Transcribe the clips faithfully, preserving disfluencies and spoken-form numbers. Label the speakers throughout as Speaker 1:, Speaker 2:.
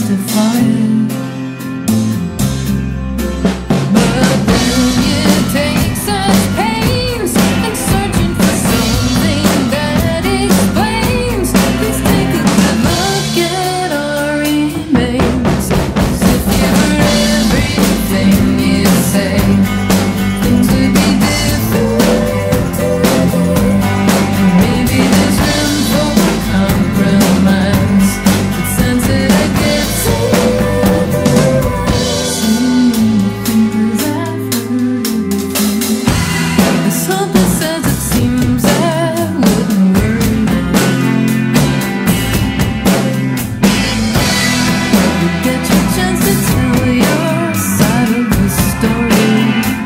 Speaker 1: justify it. But then you take such pains in searching for something that explains. Please take a good look at our remains. 'Cause if you were everything you say, things would be different. Maybe there's room for compromise, but sense that I get to there's something says it seems that wouldn't work. You get your chance to tell your side of the story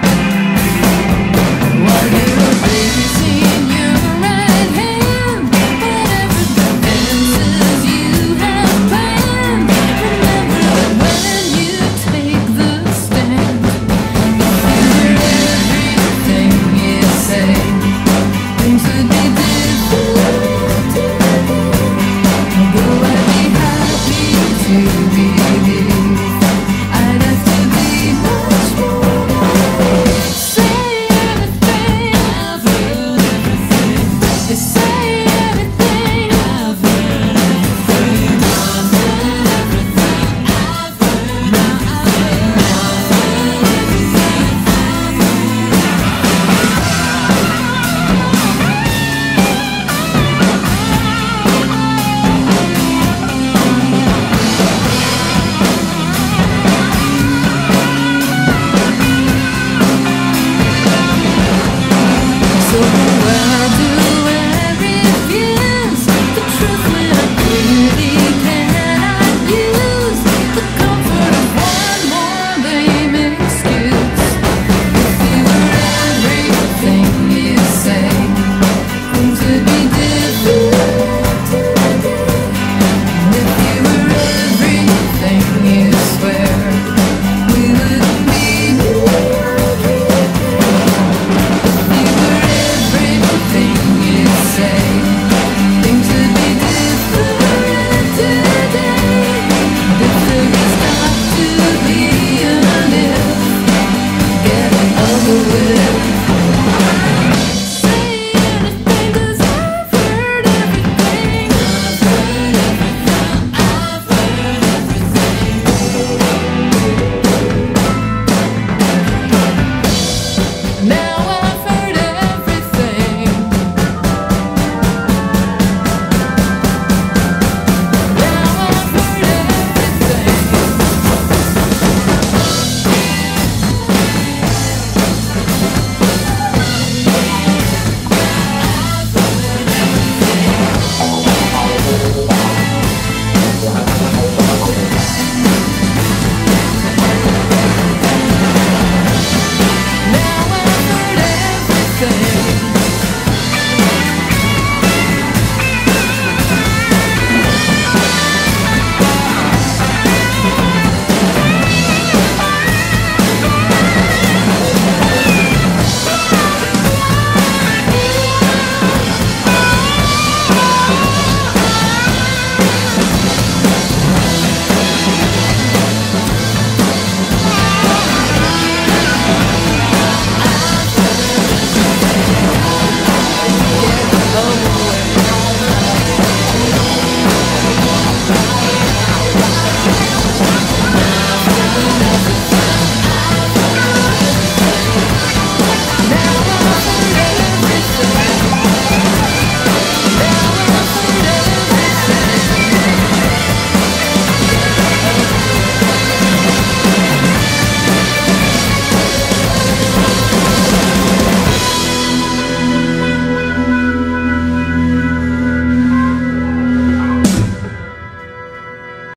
Speaker 1: while you're raising your right hand. Whatever defenses you have planned, remember that when you take the stand, everything you say, things would be different. Although I'd be happy to